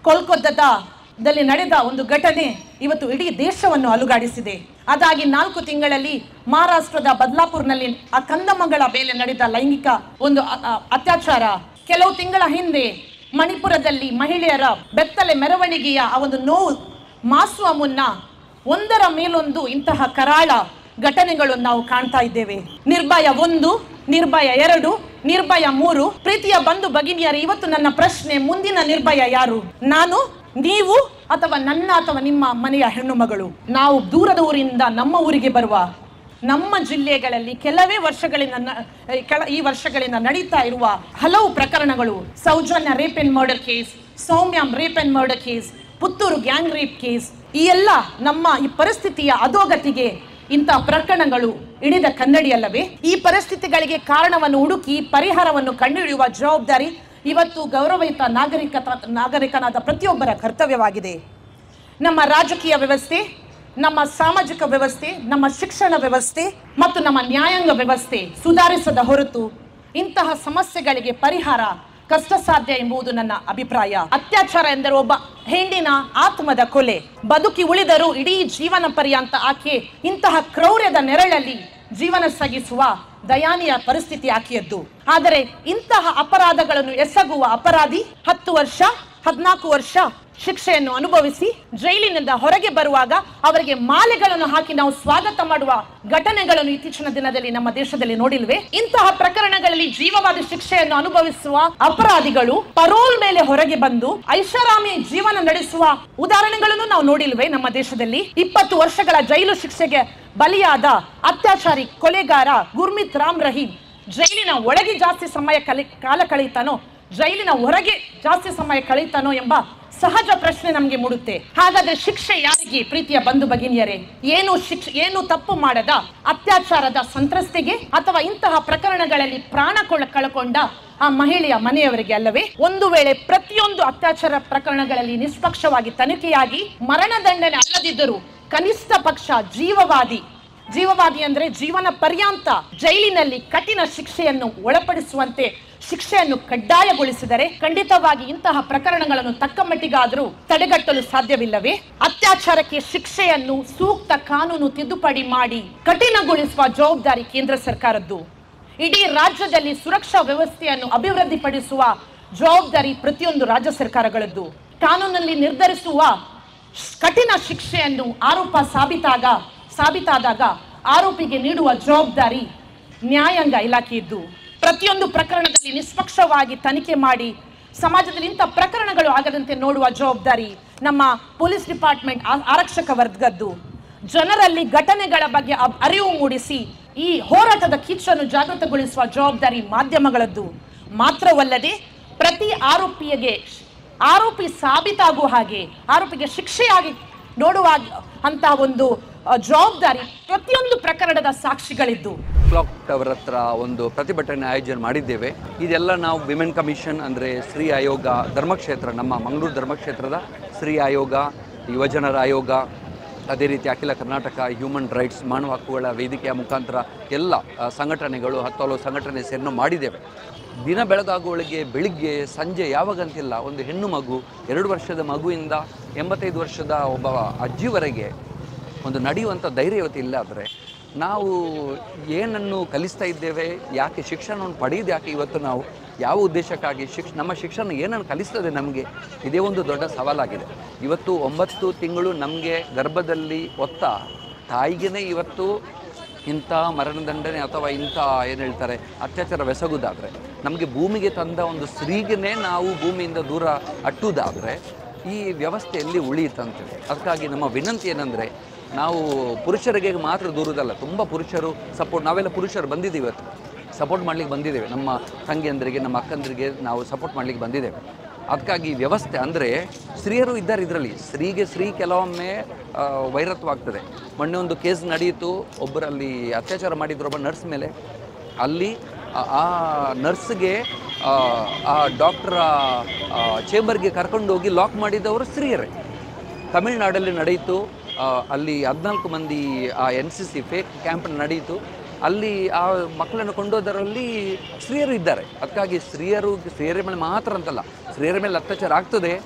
ಕೋಲ್ಕತ್ತಾದಲ್ಲಿ ನಡೆದ ಒಂದು ಘಟನೆ ಇವತ್ತು ಇಡೀ ದೇಶವನ್ನು ಅಲುಗಾಡಿಸಿದೆ. ಅದಾಗಿ 4 ತಿಂಗಳಲ್ಲಿ ಮಹಾರಾಷ್ಟ್ರದ ಬದ್ಲಾಪುರ್ನಲ್ಲಿ ಆ ಕಂದಮ್ಮಗಳ ಮೇಲೆ ನಡೆದ ಲೈಂಗಿಕ ಒಂದು ಅತ್ಯಾಚಾರ, ಕೆಲವು ತಿಂಗಳ ಹಿಂದೆ ಮಣಿಪುರದಲ್ಲಿ ಮಹಿಳೆಯರ ಬೆತ್ತಲೆ ಮೆರವಣಿಗೆಯ ಆ ಒಂದು ನೋವು ಮಾಸುವ ಮುನ್ನ ಒಂದರ ಮೇಲೊಂದು ಇಂತಹ ಕರಾಳ ಘಟನೆಗಳು ನಾವು ಕಾಣ್ತಾ ಇದ್ದೇವೆ. ನಿರ್ಭಯ 1, ನಿರ್ಭಯ 2, ನಿರ್ಭಯ 3. ಪ್ರೀತಿಯ ಬಂಧು ಭಗಿನಿಯರು, ಇವತ್ತು ನನ್ನ ಪ್ರಶ್ನೆ, ಮುಂದಿನ ನಿರ್ಭಯ ಯಾರು? ನಾನು, ನೀವು, ಅಥವಾ ನನ್ನ ಅಥವಾ ನಿಮ್ಮ ಮನೆಯ ಹೆಣ್ಣು ಮಗಳು? ನಾವು ದೂರದ ಊರಿಂದ ನಮ್ಮ ಊರಿಗೆ ಬರುವ, ನಮ್ಮ ಜಿಲ್ಲೆಗಳಲ್ಲಿ ಕೆಲವೇ ಈ ವರ್ಷಗಳಿಂದ ನಡೀತಾ ಇರುವ ಹಲವು ಪ್ರಕರಣಗಳು, Soujanya rape and murder case, Soumya rape and murder case, Puttur gang rape case, ಈ ಎಲ್ಲ ನಮ್ಮ ಈ ಪರಿಸ್ಥಿತಿಯ ಅಧೋಗತಿಗೆ ಇಂತಹ ಪ್ರಕರಣಗಳು ಹಿಡಿದ ಕನ್ನಡಿಯಲ್ಲವೇ? ಈ ಪರಿಸ್ಥಿತಿಗಳಿಗೆ ಕಾರಣವನ್ನು ಹುಡುಕಿ ಪರಿಹಾರವನ್ನು ಕಂಡುಹಿಡಿಯುವ ಜವಾಬ್ದಾರಿ ಇವತ್ತು ಗೌರವಯುತ ನಾಗರಿಕನಾದ ಪ್ರತಿಯೊಬ್ಬರ ಕರ್ತವ್ಯವಾಗಿದೆ. ನಮ್ಮ ರಾಜಕೀಯ ವ್ಯವಸ್ಥೆ, ನಮ್ಮ ಸಾಮಾಜಿಕ ವ್ಯವಸ್ಥೆ, ನಮ್ಮ ಶಿಕ್ಷಣ ವ್ಯವಸ್ಥೆ ಮತ್ತು ನಮ್ಮ ನ್ಯಾಯಾಂಗ ವ್ಯವಸ್ಥೆ ಸುಧಾರಿಸದ ಹೊರತು ಇಂತಹ ಸಮಸ್ಯೆಗಳಿಗೆ ಪರಿಹಾರ ಕಷ್ಟ ಸಾಧ್ಯ ಎಂಬುದು ನನ್ನ ಅಭಿಪ್ರಾಯ. ಅತ್ಯಾಚಾರ ಎಂದರೆ ಒಬ್ಬ ಹೆಣ್ಣಿನ ಆತ್ಮದ ಕೊಲೆ. ಬದುಕಿ ಉಳಿದರೂ ಇಡೀ ಜೀವನ ಪರ್ಯಂತ ಆಕೆ ಇಂತಹ ಕ್ರೌರ್ಯದ ನೆರಳಲ್ಲಿ ಜೀವನ ಸಾಗಿಸುವ ದಯಾನೀಯ ಪರಿಸ್ಥಿತಿ ಆಕೆಯದ್ದು. ಆದರೆ ಇಂತಹ ಅಪರಾಧಗಳನ್ನು ಎಸಗುವ ಅಪರಾಧಿ 10 ವರ್ಷ 14 ವರ್ಷ ಶಿಕ್ಷೆಯನ್ನು ಅನುಭವಿಸಿ ಜೈಲಿನಿಂದ ಹೊರಗೆ ಬರುವಾಗ ಅವರಿಗೆ ಮಾಲೆಗಳನ್ನು ಹಾಕಿ ನಾವು ಸ್ವಾಗತ ಮಾಡುವ ಘಟನೆಗಳನ್ನು ಇತ್ತೀಚಿನ ದಿನದಲ್ಲಿ ನಮ್ಮ ದೇಶದಲ್ಲಿ ನೋಡಿಲ್ವೇ? ಇಂತಹ ಪ್ರಕರಣಗಳಲ್ಲಿ ಜೀವವಾದ ಶಿಕ್ಷೆಯನ್ನು ಅನುಭವಿಸುವ ಅಪರಾಧಿಗಳು ಪರೋಲ್ ಮೇಲೆ ಹೊರಗೆ ಬಂದು ಐಷಾರಾಮಿ ಜೀವನ ನಡೆಸುವ ಉದಾಹರಣೆಗಳನ್ನು ನಾವು ನೋಡಿಲ್ವೇ ನಮ್ಮ ದೇಶದಲ್ಲಿ? 20 ವರ್ಷಗಳ ಜೈಲು ಶಿಕ್ಷೆಗೆ ಬಲಿಯಾದ ಅತ್ಯಾಚಾರಿ ಕೊಲೆಗಾರ ಗುರ್ಮಿತ್ ರಾಮ್ ರಹೀಂ ಜೈಲಿನ ಒಳಗೆ ಜಾಸ್ತಿ ಸಮಯ ಕಾಲ ಕಳೆಯುತ್ತಾನೋ, ಜೈಲಿನ ಹೊರಗೆ ಜಾಸ್ತಿ ಸಮಯ ಕಳೆಯುತ್ತಾನೋ ಎಂಬ ಸಹಜ ಪ್ರಶ್ನೆ ನಮಗೆ ಮೂಡುತ್ತೆ. ಹಾಗಾದ್ರೆ ಶಿಕ್ಷೆ ಯಾರಿಗೆ? ಪ್ರೀತಿಯ ಬಂಧು ಭಗಿನಿಯರೇ, ಏನು ತಪ್ಪು ಮಾಡದ ಅತ್ಯಾಚಾರದ ಸಂತ್ರಸ್ತೆಗೆ ಅಥವಾ ಇಂತಹ ಪ್ರಕರಣಗಳಲ್ಲಿ ಪ್ರಾಣ ಕಳಕೊಂಡ ಆ ಮಹಿಳೆಯ ಮನೆಯವರಿಗೆ ಅಲ್ಲವೇ? ಒಂದು ವೇಳೆ ಪ್ರತಿಯೊಂದು ಅತ್ಯಾಚಾರ ಪ್ರಕರಣಗಳಲ್ಲಿ ನಿಷ್ಪಕ್ಷವಾಗಿ ತನಿಖೆಯಾಗಿ ಮರಣದಂಡನೆ ಅಲ್ಲದಿದ್ದರೂ ಕನಿಷ್ಠ ಪಕ್ಷ ಜೀವವಾದಿ ಅಂದ್ರೆ ಜೀವನ ಪರ್ಯಂತ ಜೈಲಿನಲ್ಲಿ ಕಠಿಣ ಶಿಕ್ಷೆಯನ್ನು ಒಳಪಡಿಸುವಂತೆ ಶಿಕ್ಷೆಯನ್ನು ಕಡ್ಡಾಯಗೊಳಿಸಿದರೆ ಖಂಡಿತವಾಗಿ ಇಂತಹ ಪ್ರಕರಣಗಳನ್ನು ತಕ್ಕ ಮಟ್ಟಿಗಾದರೂ ತಡೆಗಟ್ಟಲು ಸಾಧ್ಯವಿಲ್ಲವೇ? ಅತ್ಯಾಚಾರಕ್ಕೆ ಶಿಕ್ಷೆಯನ್ನು ಸೂಕ್ತ ಕಾನೂನು ತಿದ್ದುಪಡಿ ಮಾಡಿ ಕಠಿಣಗೊಳಿಸುವ ಜವಾಬ್ದಾರಿ ಕೇಂದ್ರ ಸರ್ಕಾರದ್ದು. ಇಡೀ ರಾಜ್ಯದಲ್ಲಿ ಸುರಕ್ಷಾ ವ್ಯವಸ್ಥೆಯನ್ನು ಅಭಿವೃದ್ಧಿಪಡಿಸುವ ಜವಾಬ್ದಾರಿ ಪ್ರತಿಯೊಂದು ರಾಜ್ಯ ಸರ್ಕಾರಗಳದ್ದು. ಕಾನೂನಲ್ಲಿ ನಿರ್ಧರಿಸುವ ಕಠಿಣ ಶಿಕ್ಷೆಯನ್ನು ಆರೋಪ ಸಾಬೀತಾದಾಗ ಆರೋಪಿಗೆ ನೀಡುವ ಜವಾಬ್ದಾರಿ ನ್ಯಾಯಾಂಗ ಇಲಾಖೆಯಿದ್ದು. ಪ್ರತಿಯೊಂದು ಪ್ರಕರಣದಲ್ಲಿ ನಿಷ್ಪಕ್ಷವಾಗಿ ತನಿಖೆ ಮಾಡಿ ಸಮಾಜದಲ್ಲಿ ಇಂಥ ಪ್ರಕರಣಗಳು ಆಗದಂತೆ ನೋಡುವ ಜವಾಬ್ದಾರಿ ನಮ್ಮ ಪೊಲೀಸ್ ಡಿಪಾರ್ಟ್ಮೆಂಟ್, ಆರಕ್ಷಕ ವರ್ಗದ್ದು. ಜನರಲ್ಲಿ ಘಟನೆಗಳ ಬಗ್ಗೆ ಅರಿವು ಮೂಡಿಸಿ ಈ ಹೋರಾಟದ ಕಿಚ್ಚನ್ನು ಜಾಗೃತಗೊಳಿಸುವ ಜವಾಬ್ದಾರಿ ಮಾಧ್ಯಮಗಳದ್ದು. ಮಾತ್ರವಲ್ಲದೆ ಪ್ರತಿ ಆರೋಪಿ ಸಾಬೀತಾಗುವ ಹಾಗೆ, ಆರೋಪಿಗೆ ಶಿಕ್ಷೆಯಾಗಿ ನೋಡುವ ಅಂತಹ ಒಂದು ಜವಾಬ್ದಾರಿ ಪ್ರತಿಯೊಂದು ಪ್ರಕರಣದ ಸಾಕ್ಷಿಗಳಿದ್ದು. ಕ್ಲಾಕ್ ಟವರ್ ಹತ್ರ ಒಂದು ಪ್ರತಿಭಟನೆ ಆಯೋಜನೆ ಮಾಡಿದ್ದೇವೆ. ಇದೆಲ್ಲ ನಾವು ವಿಮೆನ್ ಕಮಿಷನ್ ಅಂದರೆ ಸ್ತ್ರೀ ಆಯೋಗ, ಧರ್ಮಕ್ಷೇತ್ರ, ನಮ್ಮ ಮಂಗಳೂರು ಧರ್ಮಕ್ಷೇತ್ರದ ಸ್ತ್ರೀ ಆಯೋಗ, ಯುವಜನರ ಆಯೋಗ, ಅದೇ ರೀತಿ ಅಖಿಲ ಕರ್ನಾಟಕ ಹ್ಯೂಮನ್ ರೈಟ್ಸ್ ಮಾನವ ಹಕ್ಕುಗಳ ವೇದಿಕೆಯ ಮುಖಾಂತರ ಎಲ್ಲ ಸಂಘಟನೆಗಳು 10 ಹಲವು ಸಂಘಟನೆ ಸೇರಿನ ಮಾಡಿದ್ದೇವೆ. ದಿನ ಬೆಳಗಾಗುವಳಿಗೆ ಬೆಳಿಗ್ಗೆ ಸಂಜೆ ಯಾವಾಗಂತಿಲ್ಲ ಒಂದು ಹೆಣ್ಣು ಮಗು, 2 ವರ್ಷದ ಮಗುವಿಂದ 85 ವರ್ಷದ ಒಬ್ಬ ಅಜ್ಜಿವರೆಗೆ ಒಂದು ನಡೆಯುವಂಥ ಧೈರ್ಯ ಇವತ್ತು ಇಲ್ಲ. ಆದರೆ ನಾವು ಏನನ್ನು ಕಲಿಸ್ತಾ ಇದ್ದೇವೆ, ಯಾಕೆ ಶಿಕ್ಷಣವನ್ನು ಪಡೆಯೋದು, ಯಾಕೆ ಇವತ್ತು ನಾವು ಯಾವ ಉದ್ದೇಶಕ್ಕಾಗಿ ನಮ್ಮ ಶಿಕ್ಷಣ ಏನನ್ನು ಕಲಿಸ್ತದೆ ನಮಗೆ, ಇದೇ ಒಂದು ದೊಡ್ಡ ಸವಾಲಾಗಿದೆ. ಇವತ್ತು 9 ತಿಂಗಳು ನಮಗೆ ಗರ್ಭದಲ್ಲಿ ಹೊತ್ತ ತಾಯಿಗೇ ಇವತ್ತು ಇಂಥ ಮರಣದಂಡನೆ ಅಥವಾ ಇಂಥ ಏನು ಹೇಳ್ತಾರೆ ಅತ್ಯಾಚಾರವೆಸಗುವುದಾದರೆ, ನಮಗೆ ಭೂಮಿಗೆ ತಂದ ಒಂದು ಸ್ತ್ರೀಗೇ ನಾವು ಭೂಮಿಯಿಂದ ದೂರ ಅಟ್ಟುವುದಾದರೆ ಈ ವ್ಯವಸ್ಥೆಯಲ್ಲಿ ಉಳಿಯುತ್ತಂತೇಳಿ. ಅದಕ್ಕಾಗಿ ನಮ್ಮ ವಿನಂತಿ ಏನಂದರೆ, ನಾವು ಪುರುಷರಿಗೆ ಮಾತ್ರ ದೂರದಲ್ಲ, ತುಂಬ ಪುರುಷರು ನಾವೆಲ್ಲ ಪುರುಷರು ಬಂದಿದ್ದೀವಿ, ಇವತ್ತು ಸಪೋರ್ಟ್ ಮಾಡಲಿಕ್ಕೆ ಬಂದಿದ್ದೇವೆ. ನಮ್ಮ ತಂಗಿಯಂದರಿಗೆ, ನಮ್ಮ ಅಕ್ಕಂದರಿಗೆ ನಾವು ಸಪೋರ್ಟ್ ಮಾಡಲಿಕ್ಕೆ ಬಂದಿದ್ದೇವೆ. ಅದಕ್ಕಾಗಿ ವ್ಯವಸ್ಥೆ ಅಂದರೆ ಸ್ತ್ರೀಯರು ಇದ್ದಾರೆ ಇದರಲ್ಲಿ. ಸ್ತ್ರೀ ಕೆಲವೊಮ್ಮೆ ವೈರತ್ವವಾಗ್ತದೆ. ಮೊನ್ನೆ ಒಂದು ಕೇಸ್ ನಡೆಯಿತು, ಒಬ್ಬರಲ್ಲಿ ಅತ್ಯಾಚಾರ ಮಾಡಿದ್ರು ಒಬ್ಬ ನರ್ಸ್ ಮೇಲೆ. ಅಲ್ಲಿ ಆ ನರ್ಸ್ಗೆ ಆ ಡಾಕ್ಟರ ಚೇಂಬರ್ಗೆ ಕರ್ಕೊಂಡು ಹೋಗಿ ಲಾಕ್ ಮಾಡಿದವರು ಸ್ತ್ರೀಯರೇ. ತಮಿಳುನಾಡಲ್ಲಿ ನಡೆಯಿತು. ಅಲ್ಲಿ 14 ಮಂದಿ ಆ NCC ಫೇಕ್ ಕ್ಯಾಂಪ್ ನಡೆಯಿತು. ಅಲ್ಲಿ ಆ ಮಕ್ಕಳನ್ನು ಕೊಂಡೋದರಲ್ಲಿ ಸ್ತ್ರೀಯರು ಇದ್ದಾರೆ. ಅದಕ್ಕಾಗಿ ಸ್ತ್ರೀಯರ ಮೇಲೆ ಮಾತ್ರ ಅಂತಲ್ಲ, ಸ್ತ್ರೀಯರ ಮೇಲೆ ಅತ್ಯಾಚಾರ ಆಗ್ತದೆ,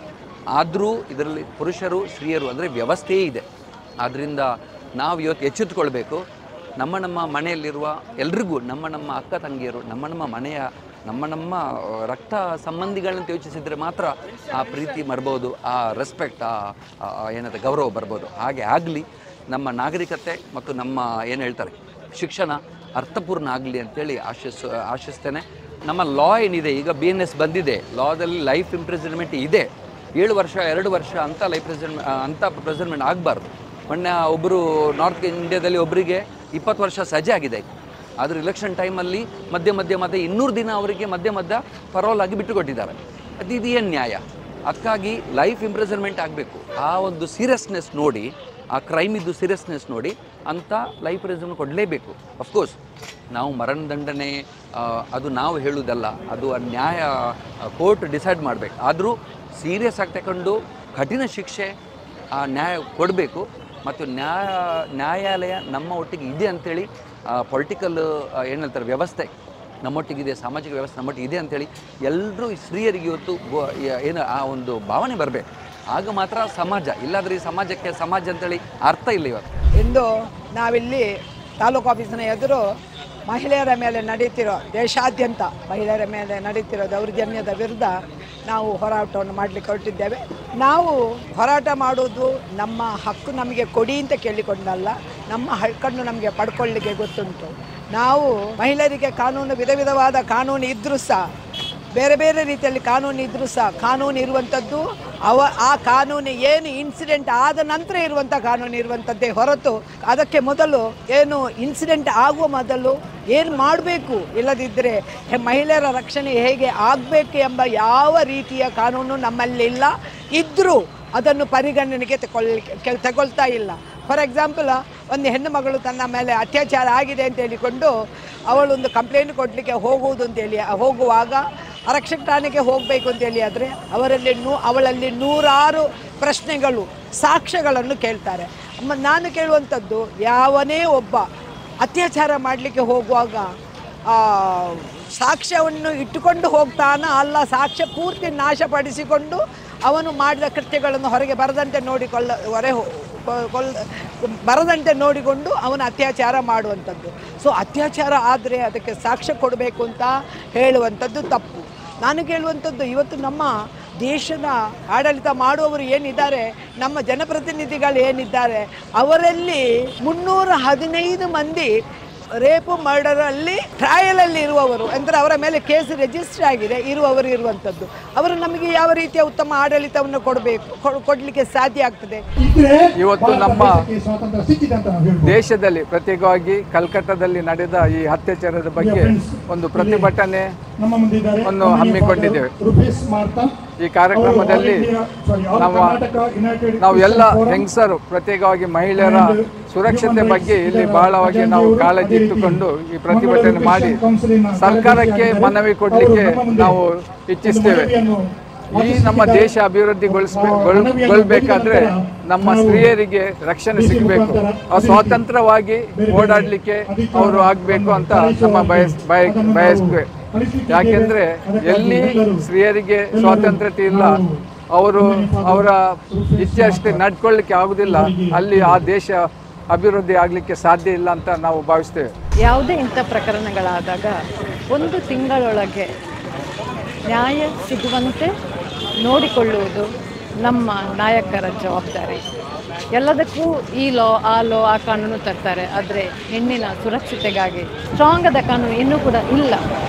ಆದರೂ ಇದರಲ್ಲಿ ಪುರುಷರು ಸ್ತ್ರೀಯರು ಅಂದರೆ ವ್ಯವಸ್ಥೆಯೇ ಇದೆ. ಆದ್ದರಿಂದ ನಾವು ಇವತ್ತು ಎಚ್ಚೆತ್ತುಕೊಳ್ಬೇಕು. ನಮ್ಮ ಮನೆಯಲ್ಲಿರುವ ಎಲ್ರಿಗೂ, ನಮ್ಮ ಅಕ್ಕ ತಂಗಿಯರು, ನಮ್ಮ ಮನೆಯ ನಮ್ಮ ರಕ್ತ ಸಂಬಂಧಿಗಳಂತ ಯೋಚಿಸಿದರೆ ಮಾತ್ರ ಆ ಪ್ರೀತಿ ಬರ್ಬೋದು, ಆ ರೆಸ್ಪೆಕ್ಟ್, ಏನಂತ ಗೌರವ ಬರ್ಬೋದು. ಹಾಗೆ ಆಗಲಿ, ನಮ್ಮ ನಾಗರಿಕತೆ ಮತ್ತು ನಮ್ಮ ಏನು ಹೇಳ್ತಾರೆ ಶಿಕ್ಷಣ ಅರ್ಥಪೂರ್ಣ ಆಗಲಿ ಅಂತೇಳಿ ಆಶಿಸ್ತೇನೆ. ನಮ್ಮ ಲಾ ಏನಿದೆ, ಈಗ BNS ಬಂದಿದೆ, ಲಾದಲ್ಲಿ ಲೈಫ್ ಇಂಪ್ರಿಸನ್ಮೆಂಟ್ ಇದೆ. 7 ವರ್ಷ 2 ವರ್ಷ ಅಂತ ಪ್ರಿಸನ್ಮೆಂಟ್ ಆಗಬಾರ್ದು. ಮೊನ್ನೆ ಒಬ್ಬರು ನಾರ್ತ್ ಇಂಡಿಯಾದಲ್ಲಿ ಒಬ್ಬರಿಗೆ 20 ವರ್ಷ ಸಜೆ ಆಗಿದೆ. ಆದರೆ ಇಲೆಕ್ಷನ್ ಟೈಮಲ್ಲಿ ಮಧ್ಯೆ 200 ದಿನ ಅವರಿಗೆ ಮಧ್ಯ ಪರೋಲ್ ಆಗಿ ಬಿಟ್ಟುಕೊಟ್ಟಿದ್ದಾರೆ. ಇದು ಏನು ನ್ಯಾಯ? ಅದಕ್ಕಾಗಿ ಲೈಫ್ ಇಂಪ್ರಿಸನ್ಮೆಂಟ್ ಆಗಬೇಕು. ಆ ಒಂದು ಸೀರಿಯಸ್ನೆಸ್ ನೋಡಿ, ಆ ಕ್ರೈಮಿದ್ದು ಸೀರಿಯಸ್ನೆಸ್ ನೋಡಿ ಅಂತ ಲೈಫ್ ಇಂಪ್ರಿಸನ್ಮೆಂಟ್ ಕೊಡಲೇಬೇಕು. ಅಫ್ಕೋರ್ಸ್ ನಾವು ಮರಣದಂಡನೆ ಅದು ನಾವು ಹೇಳುವುದಲ್ಲ, ಅದು ನ್ಯಾಯ ಕೋರ್ಟ್ ಡಿಸೈಡ್ ಮಾಡಬೇಕು. ಆದರೂ ಸೀರಿಯಸ್ ಆಗಿ ತಗೊಂಡು ಕಠಿಣ ಶಿಕ್ಷೆ ಆ ನ್ಯಾಯ ಕೊಡಬೇಕು. ಮತ್ತು ನ್ಯಾಯಾಲಯ ನಮ್ಮ ಒಟ್ಟಿಗೆ ಇದೆ ಅಂಥೇಳಿ, ಪೊಲಿಟಿಕಲ್ ಏನು ಹೇಳ್ತಾರೆ ವ್ಯವಸ್ಥೆ ನಮ್ಮೊಟ್ಟಿಗಿದೆ, ಸಾಮಾಜಿಕ ವ್ಯವಸ್ಥೆ ನಮ್ಮೊಟ್ಟಿಗೆ ಇದೆ ಅಂಥೇಳಿ ಎಲ್ಲರೂ ಸ್ತ್ರೀಯರಿಗೆ ಇವತ್ತು ಏನು ಆ ಒಂದು ಭಾವನೆ ಬರಬೇಕು. ಆಗ ಮಾತ್ರ ಸಮಾಜ, ಇಲ್ಲಾಂದರೆ ಈ ಸಮಾಜಕ್ಕೆ ಸಮಾಜ ಅಂತೇಳಿ ಅರ್ಥ ಇಲ್ಲ ಇವತ್ತು. ಇಂದು ನಾವಿಲ್ಲಿ ತಾಲೂಕು ಆಫೀಸಿನ ಎದುರು ಮಹಿಳೆಯರ ಮೇಲೆ ನಡೀತಿರೋ, ದೇಶಾದ್ಯಂತ ಮಹಿಳೆಯರ ಮೇಲೆ ನಡೀತಿರೋ ದೌರ್ಜನ್ಯದ ವಿರುದ್ಧ ನಾವು ಹೋರಾಟವನ್ನು ಮಾಡಲಿಕ್ಕೆ ಹೊರಟಿದ್ದೇವೆ. ನಾವು ಹೋರಾಟ ಮಾಡೋದು ನಮ್ಮ ಹಕ್ಕು ನಮಗೆ ಕೊಡಿ ಅಂತ ಕೇಳಿಕೊಂಡಲ್ಲ, ನಮ್ಮ ಹಕ್ಕನ್ನು ನಮಗೆ ಪಡ್ಕೊಳ್ಳಿಕ್ಕೆ ಗೊತ್ತುಂಟು. ನಾವು ಮಹಿಳೆಯರಿಗೆ ಕಾನೂನು, ವಿಧವಾದ ಕಾನೂನು ಇದ್ದರೂ ಸಹ, ಬೇರೆ ಬೇರೆ ರೀತಿಯಲ್ಲಿ ಕಾನೂನು ಇದ್ದರೂ ಸಹ, ಕಾನೂನು ಇರುವಂಥದ್ದು ಆ ಕಾನೂನು ಏನು ಇನ್ಸಿಡೆಂಟ್ ಆದ ನಂತರ ಇರುವಂಥ ಕಾನೂನು ಇರುವಂಥದ್ದೇ ಹೊರತು ಅದಕ್ಕೆ ಮೊದಲು ಏನು ಇನ್ಸಿಡೆಂಟ್ ಆಗುವ ಮೊದಲು ಏನು ಮಾಡಬೇಕು, ಇಲ್ಲದಿದ್ದರೆ ಮಹಿಳೆಯರ ರಕ್ಷಣೆ ಹೇಗೆ ಆಗಬೇಕು ಎಂಬ ಯಾವ ರೀತಿಯ ಕಾನೂನು ನಮ್ಮಲ್ಲಿಲ್ಲ. ಇದ್ದರೂ ಅದನ್ನು ಪರಿಗಣನೆಗೆ ತಗೊಳ್ತಾ ಇಲ್ಲ. ಫಾರ್ ಎಕ್ಸಾಂಪಲ್, ಒಂದು ಹೆಣ್ಣು ಮಗಳು ತನ್ನ ಮೇಲೆ ಅತ್ಯಾಚಾರ ಆಗಿದೆ ಅಂತ ಹೇಳಿಕೊಂಡು ಅವಳೊಂದು ಕಂಪ್ಲೇಂಟ್ ಕೊಡಲಿಕ್ಕೆ ಹೋಗುವಾಗ ಆರಕ್ಷಕ ಠಾಣೆಗೆ ಹೋಗಬೇಕು ಅಂತೇಳಿ ಆದರೆ ಅವಳಲ್ಲಿ 100 ಪ್ರಶ್ನೆಗಳು, ಸಾಕ್ಷ್ಯಗಳನ್ನು ಕೇಳ್ತಾರೆ. ನಾನು ಕೇಳುವಂಥದ್ದು, ಯಾವನೇ ಒಬ್ಬ ಅತ್ಯಾಚಾರ ಮಾಡಲಿಕ್ಕೆ ಹೋಗುವಾಗ ಸಾಕ್ಷ್ಯವನ್ನು ಇಟ್ಟುಕೊಂಡು ಹೋಗ್ತಾನ, ಅಲ್ಲ ಸಾಕ್ಷ್ಯ ಪೂರ್ತಿ ನಾಶಪಡಿಸಿಕೊಂಡು ಅವನು ಮಾಡಿದ ಕೃತ್ಯಗಳನ್ನು ಹೊರಗೆ ಬರದಂತೆ ನೋಡಿಕೊಂಡು ಅವನು ಅತ್ಯಾಚಾರ ಮಾಡುವಂಥದ್ದು. ಸೊ ಅತ್ಯಾಚಾರ ಆದರೆ ಅದಕ್ಕೆ ಸಾಕ್ಷ್ಯ ಕೊಡಬೇಕು ಅಂತ ಹೇಳುವಂಥದ್ದು ತಪ್ಪು. ನಾನು ಕೇಳುವಂಥದ್ದು, ಇವತ್ತು ನಮ್ಮ ದೇಶದ ಆಡಳಿತ ಮಾಡುವವರು ಏನಿದ್ದಾರೆ, ನಮ್ಮ ಜನಪ್ರತಿನಿಧಿಗಳು ಏನಿದ್ದಾರೆ, ಅವರಲ್ಲಿ 315 ಮಂದಿ ರೇಪು ಮರ್ಡರಲ್ಲಿ ಟ್ರಯಲಲ್ಲಿ ಇರುವವರು, ಅಂದರೆ ಅವರ ಮೇಲೆ ಕೇಸ್ ರಿಜಿಸ್ಟರ್ ಆಗಿದೆ ಇರುವಂಥದ್ದು. ಅವರು ನಮಗೆ ಯಾವ ರೀತಿಯ ಉತ್ತಮ ಆಡಳಿತವನ್ನು ಕೊಡಲಿಕ್ಕೆ ಸಾಧ್ಯ ಆಗ್ತದೆ? ಇವತ್ತು ನಮ್ಮ ದೇಶದಲ್ಲಿ ಪ್ರತ್ಯೇಕವಾಗಿ ಕಲ್ಕತ್ತಾದಲ್ಲಿ ನಡೆದ ಈ ಅತ್ಯಾಚಾರದ ಬಗ್ಗೆ ಒಂದು ಪ್ರತಿಭಟನೆ ಹಮ್ಮಿಕೊಂಡಿದ್ದೇವೆ. ಈ ಕಾರ್ಯಕ್ರಮದಲ್ಲಿ ನಾವು ಎಲ್ಲ ಹೆಂಗಸರು, ಪ್ರತ್ಯೇಕವಾಗಿ ಮಹಿಳೆಯರ ಸುರಕ್ಷತೆ ಬಗ್ಗೆ ಇಲ್ಲಿ ಬಹಳವಾಗಿ ನಾವು ಕಾಳಜಿ ಇಟ್ಟುಕೊಂಡು ಈ ಪ್ರತಿಭಟನೆ ಮಾಡಿ ಸರ್ಕಾರಕ್ಕೆ ಮನವಿ ಕೊಡಲಿಕ್ಕೆ ನಾವು ಇಚ್ಛಿಸ್ತೇವೆ. ಈ ನಮ್ಮ ದೇಶ ಅಭಿವೃದ್ಧಿಗೊಳ್ಬೇಕಾದ್ರೆ ನಮ್ಮ ಸ್ತ್ರೀಯರಿಗೆ ರಕ್ಷಣೆ ಸಿಗಬೇಕು, ಸ್ವಾತಂತ್ರ್ಯವಾಗಿ ಓಡಾಡಲಿಕ್ಕೆ ಅವರು ಆಗಬೇಕು ಅಂತ ನಮ್ಮ ಬಯಸ್ತೇವೆ. ಯಾಕೆಂದರೆ ಎಲ್ಲಿ ಸ್ತ್ರೀಯರಿಗೆ ಸ್ವಾತಂತ್ರ್ಯ ಇಲ್ಲ, ಅವರ ಇಚ್ಛೆ ಅಷ್ಟೇ ನಡ್ಕೊಳ್ಳಿಕ್ಕೆ ಆಗುವುದಿಲ್ಲ, ಅಲ್ಲಿ ಆ ದೇಶ ಅಭಿವೃದ್ಧಿ ಆಗಲಿಕ್ಕೆ ಸಾಧ್ಯ ಇಲ್ಲ ಅಂತ ನಾವು ಭಾವಿಸ್ತೇವೆ. ಯಾವುದೇ ಇಂಥ ಪ್ರಕರಣಗಳಾದಾಗ 1 ತಿಂಗಳೊಳಗೆ ನ್ಯಾಯ ಸಿಗುವಂತೆ ನೋಡಿಕೊಳ್ಳುವುದು ನಮ್ಮ ನಾಯಕರ ಜವಾಬ್ದಾರಿ. ಎಲ್ಲದಕ್ಕೂ ಈ ಆ ಕಾನೂನು ತರ್ತಾರೆ, ಆದರೆ ಹೆಣ್ಣಿನ ಸುರಕ್ಷತೆಗಾಗಿ ಸ್ಟ್ರಾಂಗ್ ಆದ ಕಾನೂನು ಇನ್ನೂ ಕೂಡ ಇಲ್ಲ.